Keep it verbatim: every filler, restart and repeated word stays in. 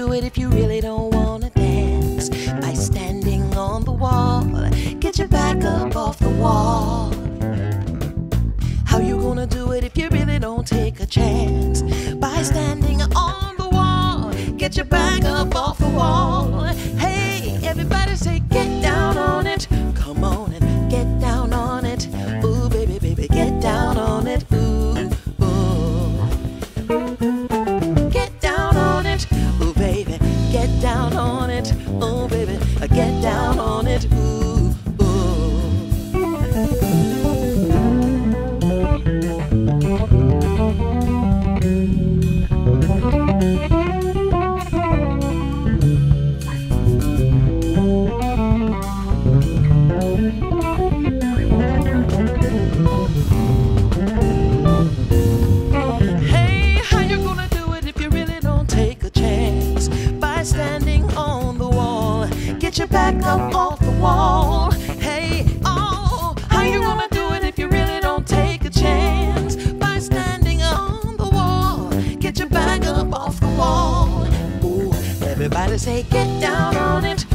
do it if you really don't wanna dance? By standing on the wall, get your back up off the wall. How you gonna do it if you really don't take a chance? By standing on the wall, get your back up off the wall. Hey, everybody say get down on it. Come on and get down on it. Ooh, baby, baby, get down on it. Ooh, ooh. Get down on it. Ooh, baby, get down on it. Ooh, baby, get down on it. Ooh, ooh. Hey, how you gonna do it if you really don't take a chance? By standing on the wall, get your back up off the wall. Hey, oh, how you gonna do it if you really don't take a chance? By standing on the wall, get your back up off the wall. Ooh, everybody say get down on it.